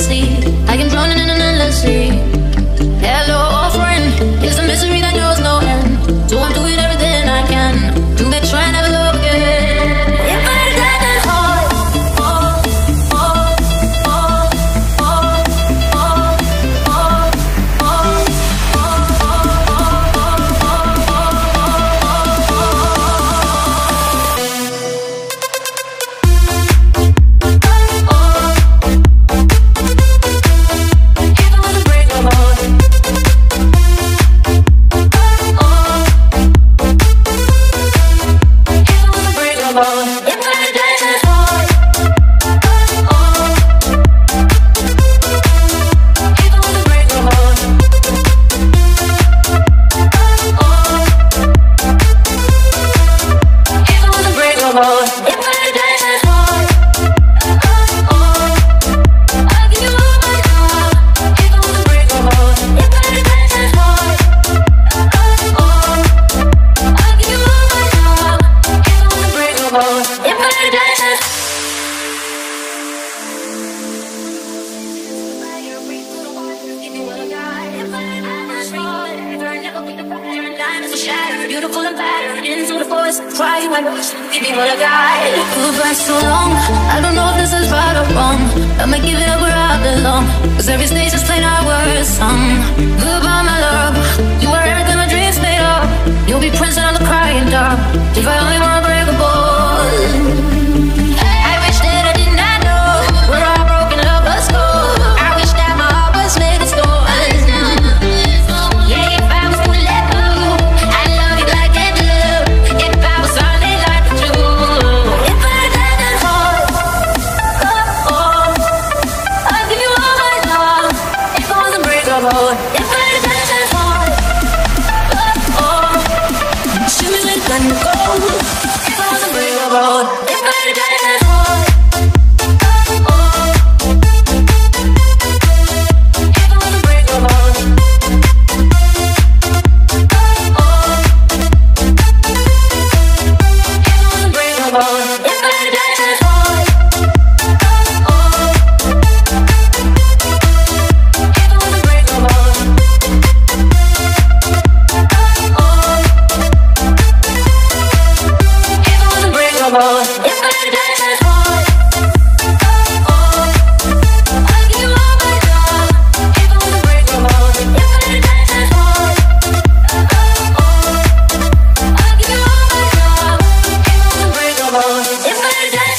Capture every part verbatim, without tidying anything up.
sleep. I am drowning in an endless sea. Hello, old friend, it's a mystery that knows no end. So I'm doing everything I can to make sure I never look again. If I die that hard, oh, oh, oh, oh, oh, oh, beautiful and battered into the forest, crying my voice, give me what I got. Goodbye so long, I don't know if this is right or wrong. I might give it up where I belong, cause every stage is playing our worst song. Goodbye my love, you are everything my dreams made of. You'll be prancing on the crying dog, if I only want unbreakable. I wish that I did not know where our broken love was going. I wish that my heart was made of stone. If I die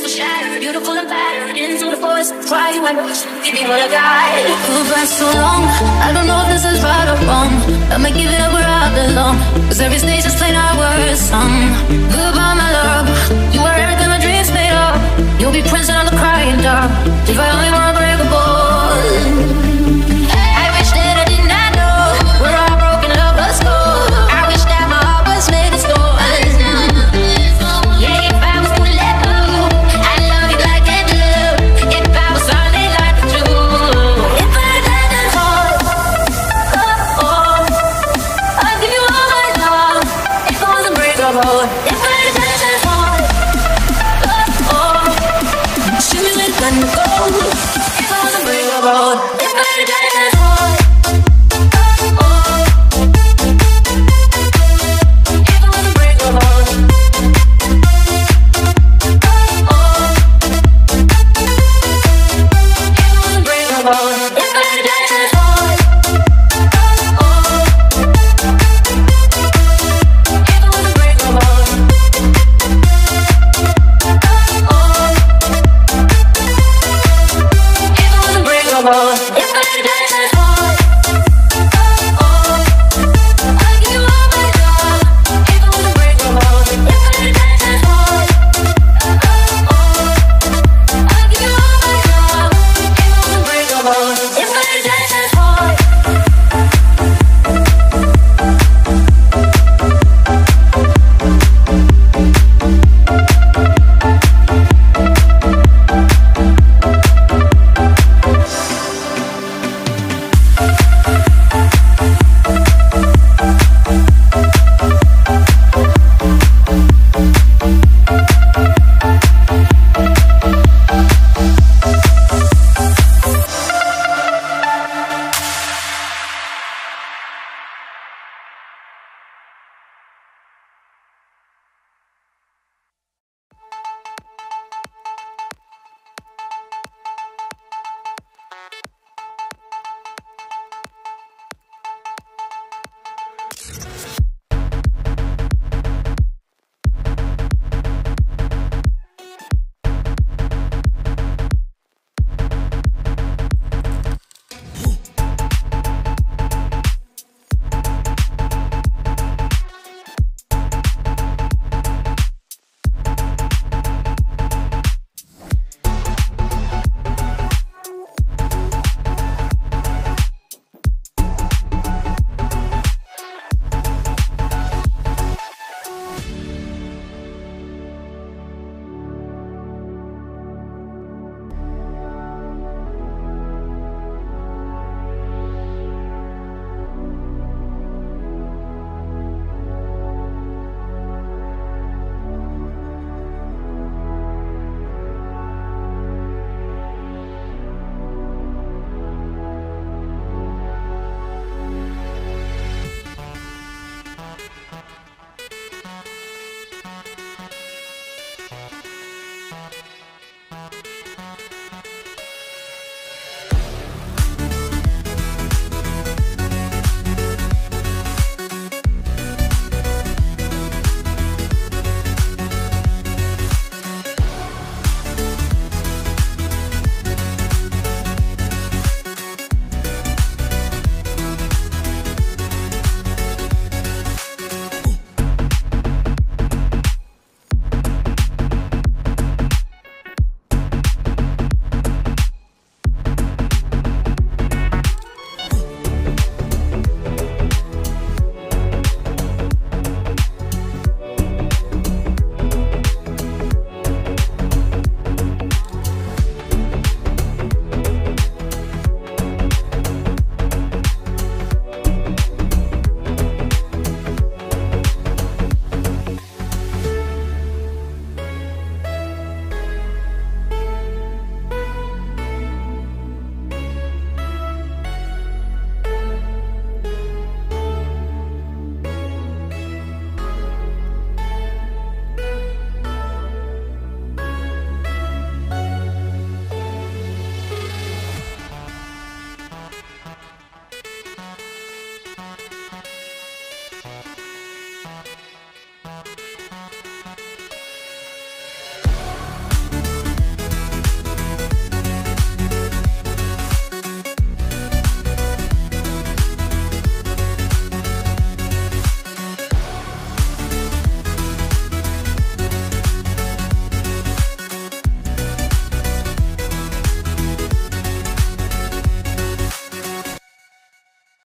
shattered, beautiful and battered. Into the forest, cry you and rush. Give me what I got. Goodbye so long. I don't know if this is right or wrong. Am I giving up where I belong? Cause every stage is playing our words.